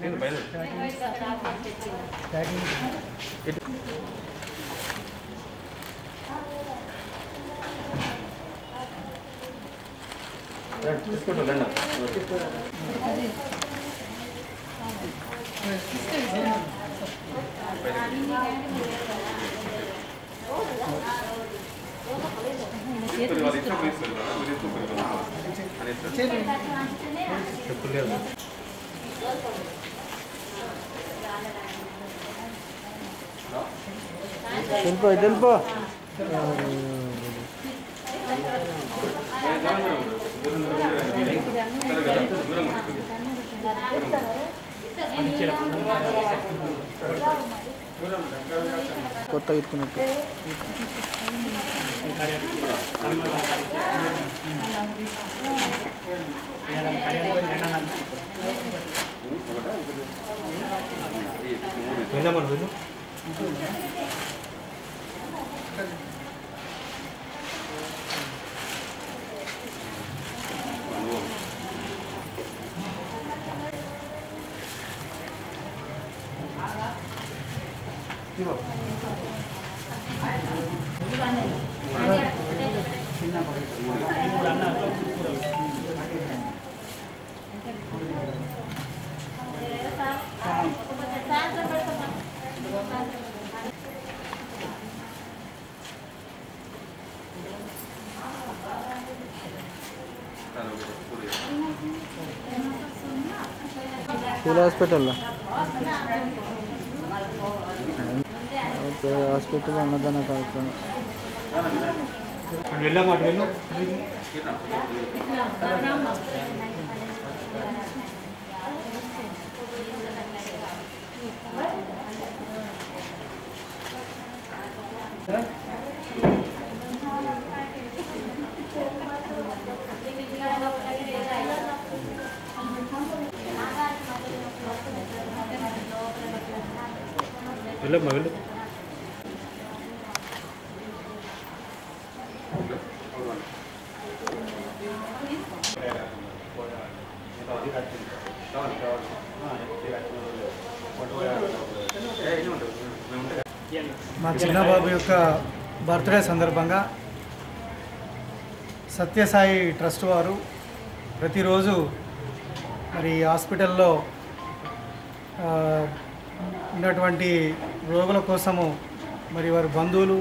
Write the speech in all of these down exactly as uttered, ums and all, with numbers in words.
తెలుపో తెలుపో కొత్తగా ఇస్తున్నట్టు hospital hospital అన్నదాన కార్యక్రమం వెళ్ళమ్మా వెళ్ళు మా చిన్నబాబు యొక్క బర్త్డే సందర్భంగా సత్యసాయి ట్రస్ట్ వారు ప్రతిరోజు మరి హాస్పిటల్లో ఉన్నటువంటి రోగుల కోసము మరి వారి బంధువులు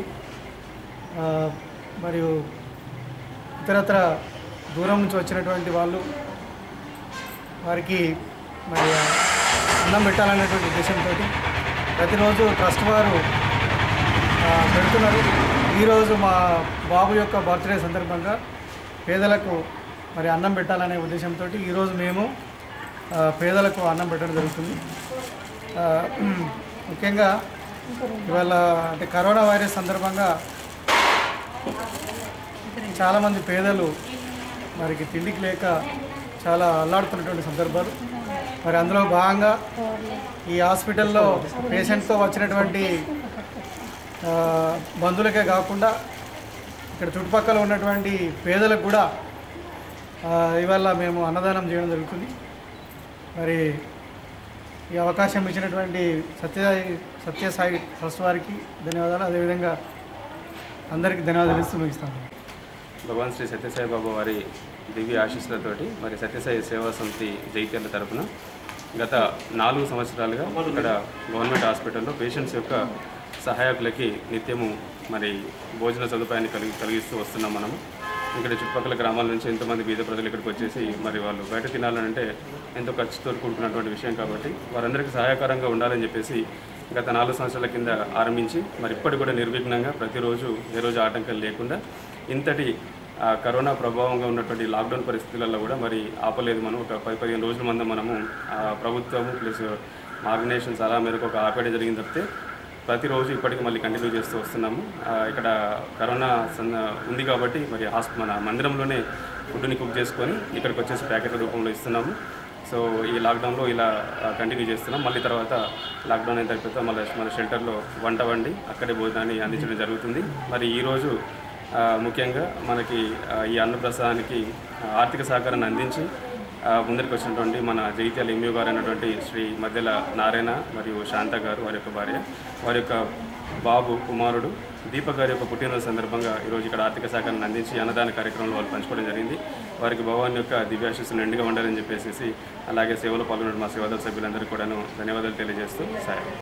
మరియు ఇతరత్ర దూరం నుంచి వచ్చినటువంటి వాళ్ళు వారికి మరి అన్నం పెట్టాలనేటువంటి ఉద్దేశంతో ప్రతిరోజు ట్రస్ట్ వారు పెడుతున్నారు. ఈరోజు మా బాబు యొక్క బర్త్డే సందర్భంగా పేదలకు మరి అన్నం పెట్టాలనే ఉద్దేశంతో ఈరోజు మేము పేదలకు అన్నం పెట్టడం జరుగుతుంది. ముఖ్యంగా ఇవాళ అంటే కరోనా వైరస్ సందర్భంగా చాలామంది పేదలు మరికి తిండికి లేక చాలా అల్లాడుతున్నటువంటి సందర్భాలు. మరి అందులో భాగంగా ఈ హాస్పిటల్లో పేషెంట్తో వచ్చినటువంటి బంధువులకే కాకుండా ఇక్కడ చుట్టుపక్కల ఉన్నటువంటి పేదలకు కూడా ఇవాళ మేము అన్నదానం చేయడం జరుగుతుంది. మరి ఈ అవకాశం ఇచ్చినటువంటి సత్యసాయి సత్యసాయి ట్రస్ట్ వారికి ధన్యవాదాలు. అదేవిధంగా అందరికీ ధన్యవాదాలు ఇస్తూ ముగిస్తాను. భగవాన్ శ్రీ సత్యసాయి బాబా వారి దివ్య ఆశీస్సులతోటి మరి సత్యసాయి సేవా సమితి జైత్యాల తరఫున గత నాలుగు సంవత్సరాలుగా ఇక్కడ గవర్నమెంట్ హాస్పిటల్లో పేషెంట్స్ యొక్క సహాయకులకి నిత్యము మరి భోజన సదుపాయాన్ని కలిగి కలిగిస్తూ వస్తున్నాం. మనము ఇక్కడ చుట్టుపక్కల గ్రామాల నుంచి ఎంతోమంది బీద ప్రజలు ఇక్కడికి వచ్చేసి మరి వాళ్ళు బయట తినాలంటే ఎంతో ఖర్చుతో కూడుకున్నటువంటి విషయం కాబట్టి వారందరికీ సహాయకరంగా ఉండాలని చెప్పేసి గత నాలుగు సంవత్సరాల కింద ఆరంభించి మరి ఇప్పటికి కూడా నిర్విఘ్నంగా ప్రతిరోజు ఏ రోజు ఆటంకాలు లేకుండా ఇంతటి కరోనా ప్రభావంగా ఉన్నటువంటి లాక్డౌన్ పరిస్థితులలో కూడా మరి ఆపలేదు. మనం ఒక పది పదిహేను రోజుల మంది మనము ప్రభుత్వము ప్లస్ ఆర్గనైజేషన్ సలహా మేరకు ఒక ఆపేయడం జరిగింది తప్పితే ప్రతిరోజు ఇప్పటికీ మళ్ళీ కంటిన్యూ చేస్తూ వస్తున్నాము. ఇక్కడ కరోనా ఉంది కాబట్టి మరి హాస్ప మన మందిరంలోనే ఫుడ్ని కుక్ చేసుకొని ఇక్కడికి వచ్చేసి ప్యాకెట్ల రూపంలో ఇస్తున్నాము. సో ఈ లాక్డౌన్లో ఇలా కంటిన్యూ చేస్తున్నాం. మళ్ళీ తర్వాత లాక్డౌన్ అయిన తర్వాత మళ్ళీ మన షెల్టర్లో వంట వండి అక్కడే భోజనాన్ని అందించడం జరుగుతుంది. మరి ఈరోజు ముఖ్యంగా మనకి ఈ అన్నప్రసాదానికి ఆర్థిక సహకారాన్ని అందించి ముందరికి వచ్చినటువంటి మన జగిత్యాల ఎంయూ గారు అయినటువంటి శ్రీ మధ్యల నారాయణ మరియు శాంత గారు వారి యొక్క భార్య, వారి యొక్క బాబు కుమారుడు దీపక్ గారి యొక్క పుట్టినరోజు సందర్భంగా ఈరోజు ఇక్కడ ఆర్థిక శాఖను అందించి అన్నదాన కార్యక్రమంలో వాళ్ళు పంచుకోవడం జరిగింది. వారికి భగవాన్ యొక్క దివ్యాశీస్సులు నిండుగా ఉండాలని చెప్పేసి అలాగే సేవలో పాల్గొన్న మా సేవాదళ సభ్యులందరికీ కూడాను ధన్యవాదాలు తెలియజేస్తూ సాయం.